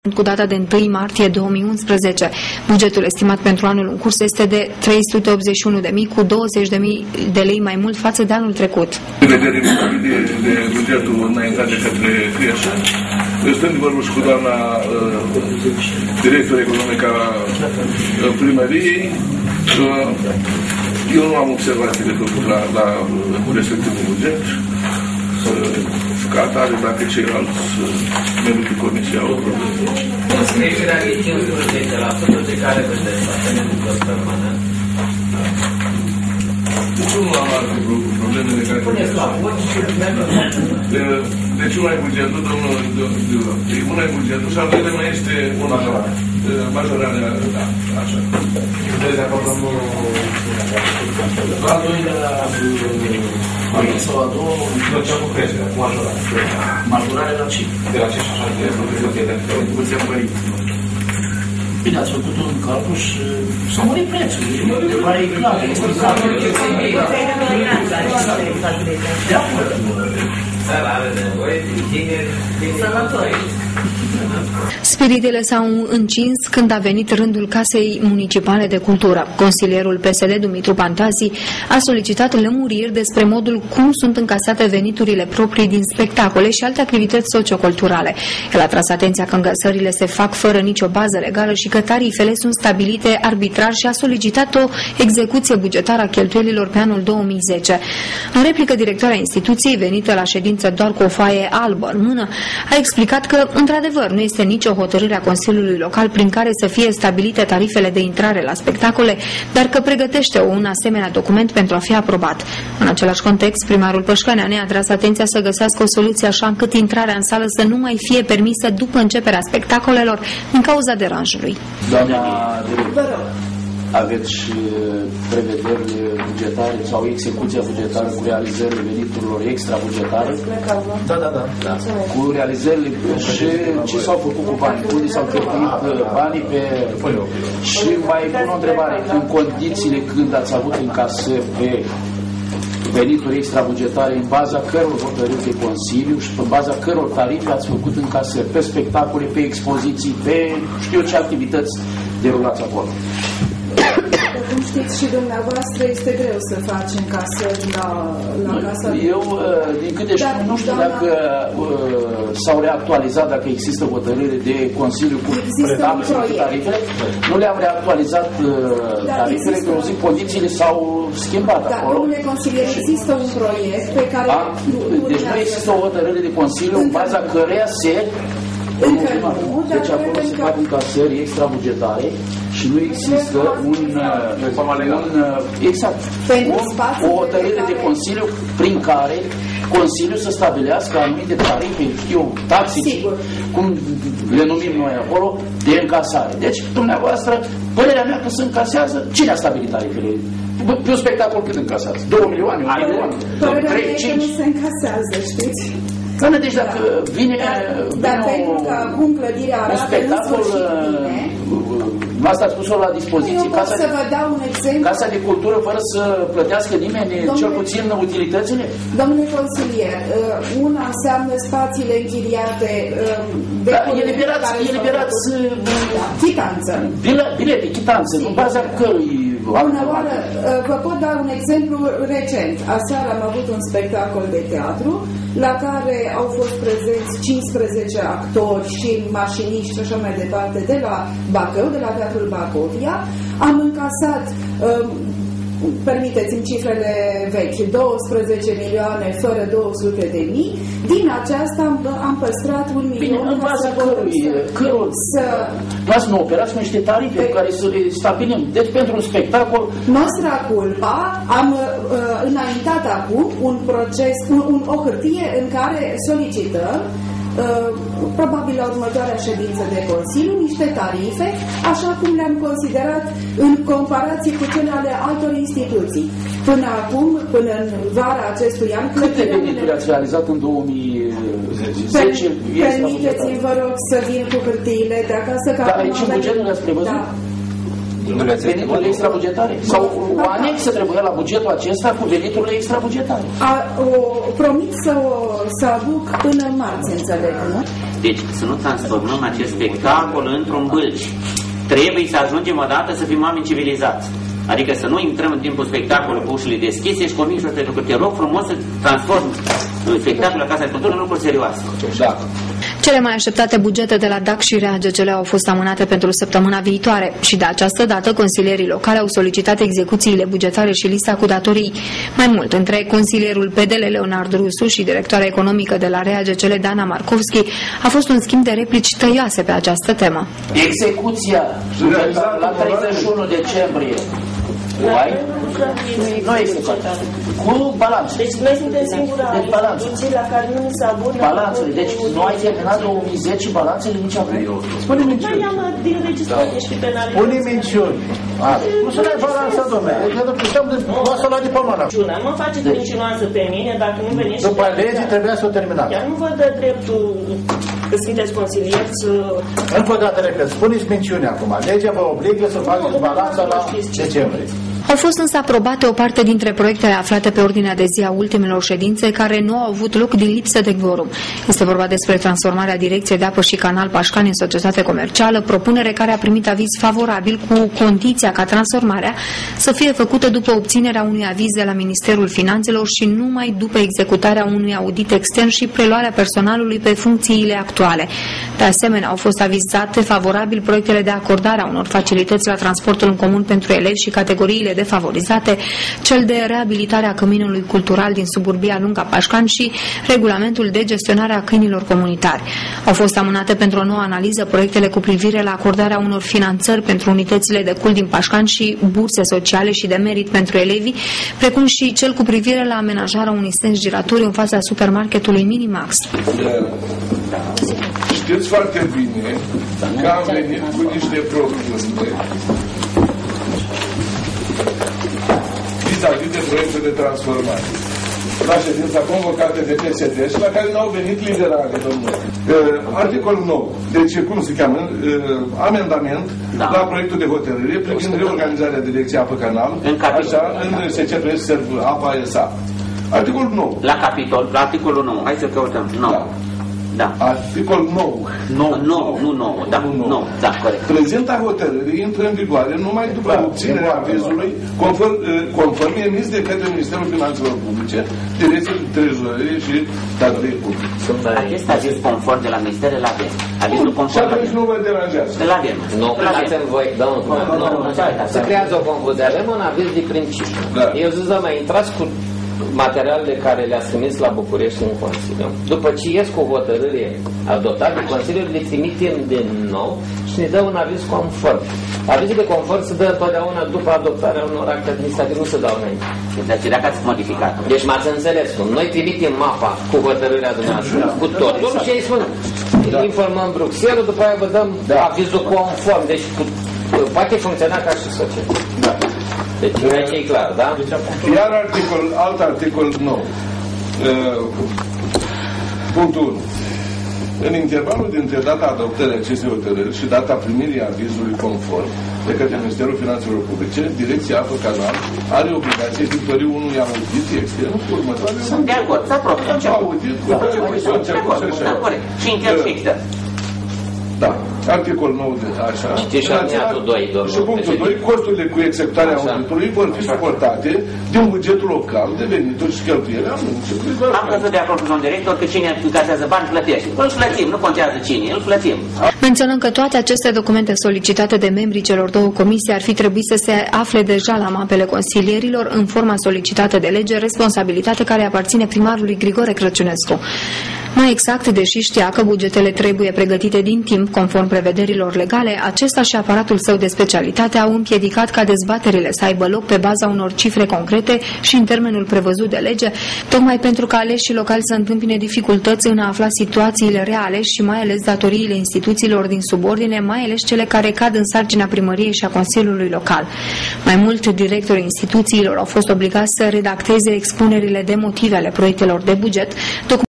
Cu data de 1 martie 2011, bugetul estimat pentru anul în curs este de 381.000, cu 20.000 de lei mai mult față de anul trecut. În vedere de bugetul înaintat de către Creșa, stând de vorbă și cu doamna director economic a primăriei, eu nu am observații de făcut la respectivul buget. Ca atare, dacă ceilalți membri de comisie au probleme. Scrierea de 15% de care vedeți apartamentul permanent? Nu am alte probleme de care Puneți la vot și deci una e bugetul, domnul, una e bugetul și al doilea mai este una majorarea, da, așa. Sunteți de acord, domnul? Al doilea, sau a doua, cea cu creșterea, cu majorare. majorare la ce? De la ce și așa de contribuție părinți. Bine, ați făcut un calcul și s-au mărit prețul. E mai clar, este clar. De acord. țara are nevoie de tineri sănătoși. Spiritele s-au încins când a venit rândul Casei Municipale de Cultură. Consilierul PSD, Dumitru Pantazi, a solicitat lămuriri despre modul cum sunt încasate veniturile proprii din spectacole și alte activități socioculturale. El a tras atenția că încasările se fac fără nicio bază legală și că tarifele sunt stabilite arbitrar și a solicitat o execuție bugetară a cheltuielilor pe anul 2010. În replică, directoarea instituției, venită la ședință doar cu o foaie albă în mână, a explicat că, într-adevăr, nu este nicio hotărâre a Consiliului Local prin care să fie stabilite tarifele de intrare la spectacole, dar că pregătește un asemenea document pentru a fi aprobat. În același context, primarul Pășcănean a tras atenția să găsească o soluție așa încât intrarea în sală să nu mai fie permisă după începerea spectacolelor din cauza deranjului. Doamna director, aveți și prevederi bugetare sau execuția bugetară cu realizările veniturilor extrabugetare? Da. Cu realizările și ce s-au făcut cu banii, unde s-au cheltuit banii pe... Și mai pun o întrebare, în condițiile când ați avut încasări pe venituri extrabugetare, în baza căror hotărâri de Consiliu și pe baza căror tarife ați făcut încasări pe spectacole, pe expoziții, pe știu ce activități derulați acolo? Cum știți și dumneavoastră, este greu să faci încasări la casa. Eu, din câte știu, nu știu dacă s-au reactualizat, dacă există hotărâre de Consiliu cu tarifele. Nu le-am reactualizat tarifele, că zi condițiile s-au schimbat acolo. Domnule consilier, există un proiect pe care... Deci nu există o hotărâre de Consiliu în baza căreia se... Deci acolo se fac încasări extrabugetare și nu există o hotărâre de Consiliu prin care Consiliul să stabilească anumite tarife, taxe, cum le numim noi acolo, de încasare. Deci, dumneavoastră, părerea mea că se încasează, cine a stabilit tarifele? Pe un spectacol cât încasează? 2 milioane, 1 milion? Părerea mea că nu se încasează, știți? Deci dacă vine dar pentru că acum clădirea arată în sfârșit bine... Asta a spus-o la dispoziție. Eu pot să vă dau un exemplu. Casa de Cultură fără să plătească nimeni, cel puțin utilitățile? Domnule consilier, una înseamnă spațiile închiriate de eliberați chitanță. Bilete, chitanță, în baza cărui... Bună oară, vă pot da un exemplu recent. Aseară am avut un spectacol de teatru la care au fost prezenți 15 actori și mașiniști și așa mai departe de la Bacău, de la Teatrul Bacovia. Am încasat, permiteți-mi cifrele vechi, 12 milioane fără 200.000. Din aceasta am păstrat 1 milion. Bine, în baza căror să nu operați cu niște tarife care să le stabilim. Deci pentru un spectacol... Nostra culpa, am înaintat acum un proces, o hârtie în care solicităm probabil la următoarea ședință de Consiliu, niște tarife, așa cum le-am considerat în comparație cu cele ale altor instituții. Până acum, până în vara acestui an... Câte venituri ați realizat în 2010? Permiteți-mi, vă rog, să vin cu hârtiile de acasă. Dar aici în bugetul le-ați prevăzut? veniturile extrabugetare. Sau o anexă trebuia la bugetul acesta cu veniturile extrabugetare. Promit să aduc până în marți, înțeleg, nu? Deci să nu transformăm acest spectacol într-un bâlci. Trebuie să ajungem odată să fim oameni civilizați. Adică să nu intrăm în timpul spectacolului cu ușile deschise și convinși de lucruri. Te rog frumos să transform spectacolul la Casa de Cultură în lucruri serioase. Da. Cele mai așteptate bugete de la DAC și RAGCL au fost amânate pentru săptămâna viitoare și de această dată consilierii locale au solicitat execuțiile bugetare și lista cu datorii. Mai mult, între consilierul PDL Leonard Rusu și directoarea economică de la RAGCL Dana Markovski a fost un schimb de replici tăioase pe această temă. Execuția la 31 decembrie. Nu executat. Cu balanț. Deci noi suntem singura instituție la care nu s-a abonat. Balanțele. Deci nu ai terminat 2010 balanțele nici acum. Spune minciuni. Din registrare și penale. Spune minciuni. Nu să ne balanța, domnule. Nu să lua diplomana. Mă faceți mincinoasă pe mine dacă nu veniți. După lege trebuia să o terminați. Chiar nu vă dă dreptul că sunteți consilieri să... Încă o dată repet, spuneți minciuni acum. Legea vă obligă să faceți balanța la decembrie. Au fost însă aprobate o parte dintre proiectele aflate pe ordinea de zi a ultimelor ședințe care nu au avut loc din lipsă de quorum. Este vorba despre transformarea Direcției de Apă și Canal Pașcani în societate comercială, propunere care a primit aviz favorabil cu condiția ca transformarea să fie făcută după obținerea unui aviz de la Ministerul Finanțelor și numai după executarea unui audit extern și preluarea personalului pe funcțiile actuale. De asemenea, au fost avizate favorabil proiectele de acordare a unor facilități la transportul în comun pentru elevi și categoriile defavorizate, cel de reabilitare a căminului cultural din suburbia Lunga Pașcan și regulamentul de gestionare a câinilor comunitari. Au fost amânate pentru o nouă analiză proiectele cu privire la acordarea unor finanțări pentru unitățile de cult din Pașcan și burse sociale și de merit pentru elevi, precum și cel cu privire la amenajarea unui sens giratoriu în fața supermarketului Minimax. Știți foarte bine că am venit cu niște propuneri vis-a-vis de proiecte de transformare la ședința convocată de PSD și la care n-au venit liberale, domnule. Articolul 9. Deci, cum se cheamă? Amendament la proiectul de hotărâre privind reorganizarea Direcției Apă Canal, așa, în SCPS Apa SA. Articolul 9. La capitol, la articolul 9. Hai să căutăm. 9. Da. Da. Articolul 9. 9, da. 9, da, corect. Prezenta hotărâre intră în vigoare numai după obținerea avizului conform emis de către Ministerul Finanțelor Publice, Direcția de Trezorerie și Datorie Publice. Acest aviz conform de la Minister îl avem. Avizul conform. Și atunci nu vă deranjează. Îl avem. Nu, dați-mi voi, să creează o confuzie. Avem un aviz de principiu. Eu zic, doamne, intrați cu materialele care le-ați trimis la București în Consiliu. După ce ies cu hotărâre adoptată, Consiliul le trimitem din nou și ne dă un aviz conform. Avizul de conform se dă întotdeauna după adoptarea unor acte administrative, nu se dau înainte. Deci dacă ați modificat. Deci m-ați înțeles cum. Noi trimitem mapa cu hotărârea dumneavoastră, cu totul și ei spun, informăm Bruxelles, după aia vă dăm avizul conform. Deci poate funcționa ca și societate. Deci aici e clar, da? Iar alt articol 9. Punctul 1. În intervalul dintre data adoptării acestei hotărâri și data primirii avizului conform de către Ministerul Finanțelor Publice, Direcția Apă Canal are obligație efectuării unui audit extern cu următoarele. Sunt de acord, s-a propus. Audit cu toate măsurile și așa. Corect. Și intern și extern. Da. Articol 9 de așa. Și aliniatul 2, domnul. Și punctul 2, costurile cu executarea auditului vor fi suportate din bugetul local de venituri și cheltuieli. Am căzut de acord cu domnul director că cine încasează bani plătește. Îl plătim, nu contează cine, îl plătim. Menționăm că toate aceste documente solicitate de membrii celor două comisii ar fi trebuit să se afle deja la mapele consilierilor în forma solicitată de lege, responsabilitate care aparține primarului Grigore Crăciunescu. Mai exact, deși știa că bugetele trebuie pregătite din timp, conform prevederilor legale, acesta și aparatul său de specialitate au împiedicat ca dezbaterile să aibă loc pe baza unor cifre concrete și în termenul prevăzut de lege, tocmai pentru că aleșii locali să întâmpine dificultăți în a afla situațiile reale și mai ales datoriile instituțiilor din subordine, mai ales cele care cad în sarcina primăriei și a Consiliului Local. Mai mult, directorii instituțiilor au fost obligați să redacteze expunerile de motive ale proiectelor de buget,